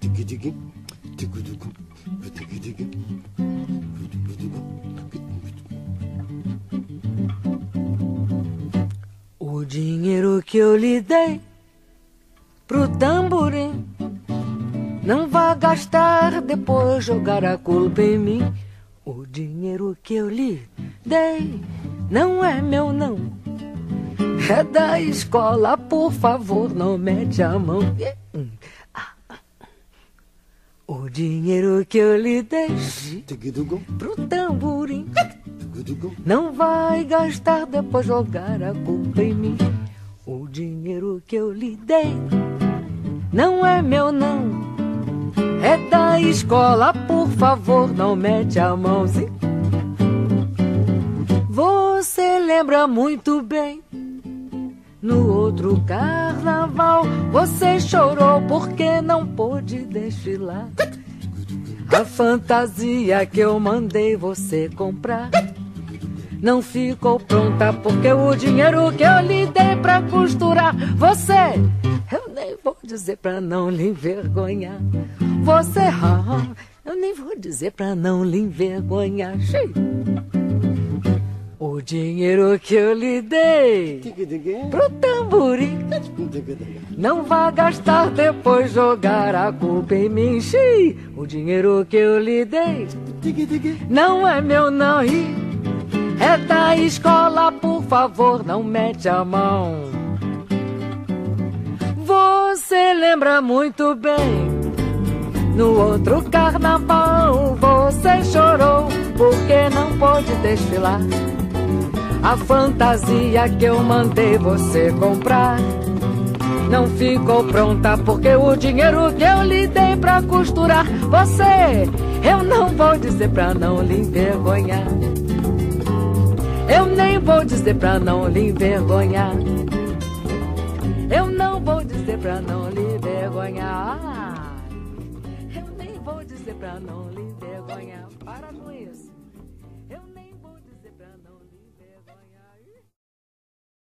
O dinheiro que eu lhe dei pro tamborim, não vá gastar, depois jogar a culpa em mim. O dinheiro que eu lhe dei não é meu não, é da escola, por favor, não mete a mão. O dinheiro que eu lhe dei pro tamborim, não vai gastar, depois jogar a culpa em mim. O dinheiro que eu lhe dei não é meu não, é da escola, por favor, não mete a mão. Você lembra muito bem, no outro carnaval você chorou porque não pôde desfilar. A fantasia que eu mandei você comprar não ficou pronta porque o dinheiro que eu lhe dei pra costurar você, eu nem vou dizer pra não lhe envergonhar. Você, eu nem vou dizer pra não lhe envergonhar. O dinheiro que eu lhe dei pro tamborim, não vá gastar, depois jogar a culpa em mim. O dinheiro que eu lhe dei não é meu não, é da escola, por favor, não mete a mão. Você lembra muito bem, no outro carnaval você chorou porque não pôde desfilar. A fantasia que eu mandei você comprar não ficou pronta porque o dinheiro que eu lhe dei pra costurar você, eu não vou dizer pra não lhe envergonhar. Eu nem vou dizer pra não lhe envergonhar. Eu não vou dizer pra não lhe envergonhar. Eu nem vou dizer pra não lhe envergonhar. Para com isso. Eu nem vou dizer pra não